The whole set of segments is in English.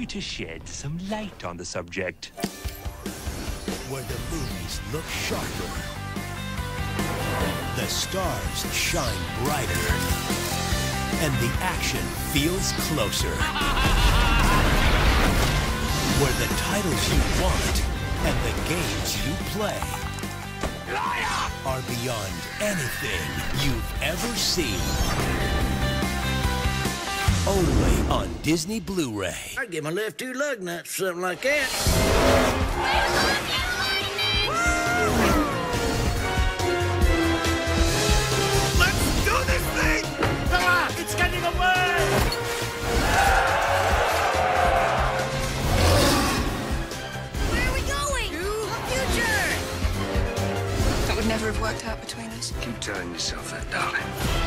you to shed some light on the subject. Where the movies look sharper, the stars shine brighter, and the action feels closer. Where the titles you want and the games you play are beyond anything you've ever seen. Only on Disney Blu-ray. I'd give my left two lug nuts for something like that. Let's do this thing! Come on, it's getting away! Where are we going? To the future! That would never have worked out between us. Keep telling yourself that, darling.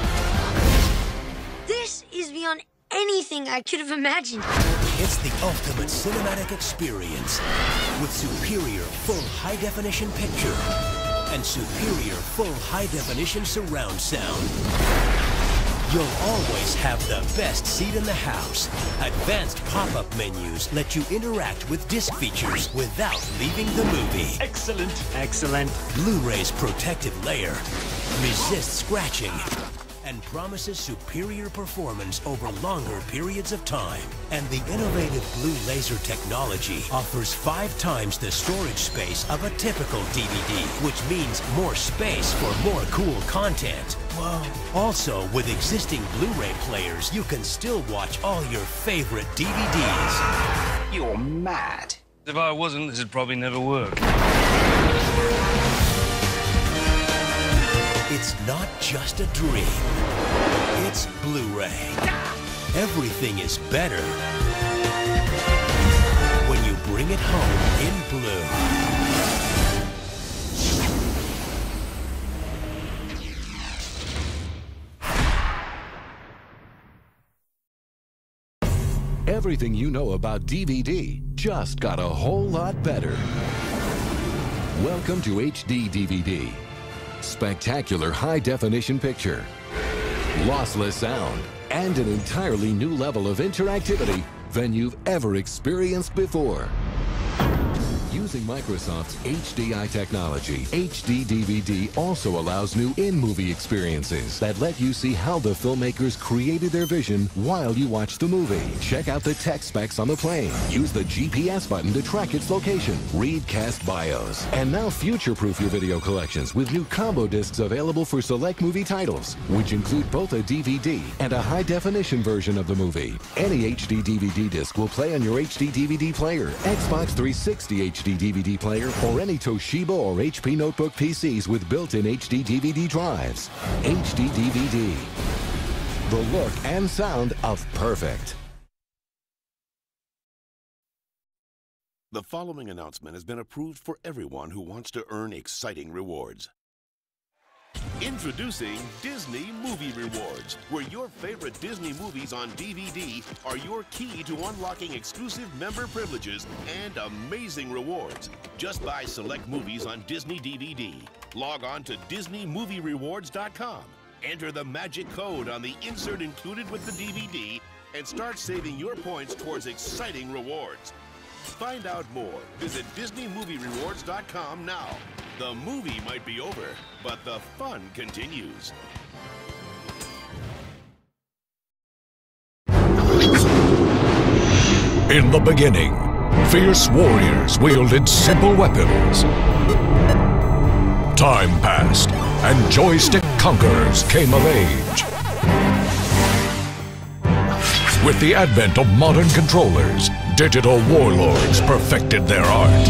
This is beyond anything I could have imagined. It's the ultimate cinematic experience with superior full high-definition picture and superior full high-definition surround sound. You'll always have the best seat in the house. Advanced pop-up menus let you interact with disc features without leaving the movie. Excellent. Excellent. Blu-ray's protective layer resists scratching and promises superior performance over longer periods of time. And the innovative blue laser technology offers 5 times the storage space of a typical DVD, which means more space for more cool content. Whoa. Also, with existing Blu-ray players, you can still watch all your favorite DVDs. You're mad. If I wasn't, this would probably never work. It's not just a dream. It's Blu-ray. Everything is better when you bring it home in blue. Everything you know about DVD just got a whole lot better. Welcome to HD DVD. Spectacular high-definition picture, lossless sound, and an entirely new level of interactivity than you've ever experienced before. Using Microsoft's HDI technology, HD DVD also allows new in-movie experiences that let you see how the filmmakers created their vision while you watch the movie. Check out the tech specs on the plane. Use the GPS button to track its location. Read cast bios. And now future-proof your video collections with new combo discs available for select movie titles, which include both a DVD and a high-definition version of the movie. Any HD DVD disc will play on your HD DVD player, Xbox 360 HD DVD player, or any Toshiba or HP Notebook PCs with built-in HD DVD drives. HD DVD. The look and sound of perfect. The following announcement has been approved for everyone who wants to earn exciting rewards. Introducing Disney Movie Rewards, where your favorite Disney movies on DVD are your key to unlocking exclusive member privileges and amazing rewards. Just buy select movies on Disney DVD. Log on to DisneyMovieRewards.com. Enter the magic code on the insert included with the DVD and start saving your points towards exciting rewards. Find out more. Visit DisneyMovieRewards.com now. The movie might be over, but the fun continues. In the beginning, fierce warriors wielded simple weapons. Time passed, and joystick conquerors came of age. With the advent of modern controllers, digital warlords perfected their art.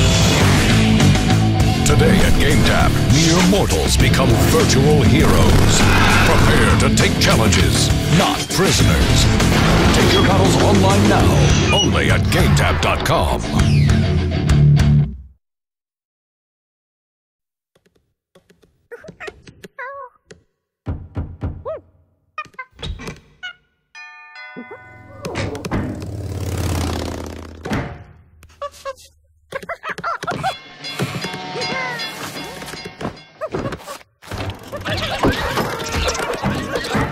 Today at GameTap, mere mortals become virtual heroes. Prepare to take challenges, not prisoners. Take your battles online now, only at GameTap.com. Huh?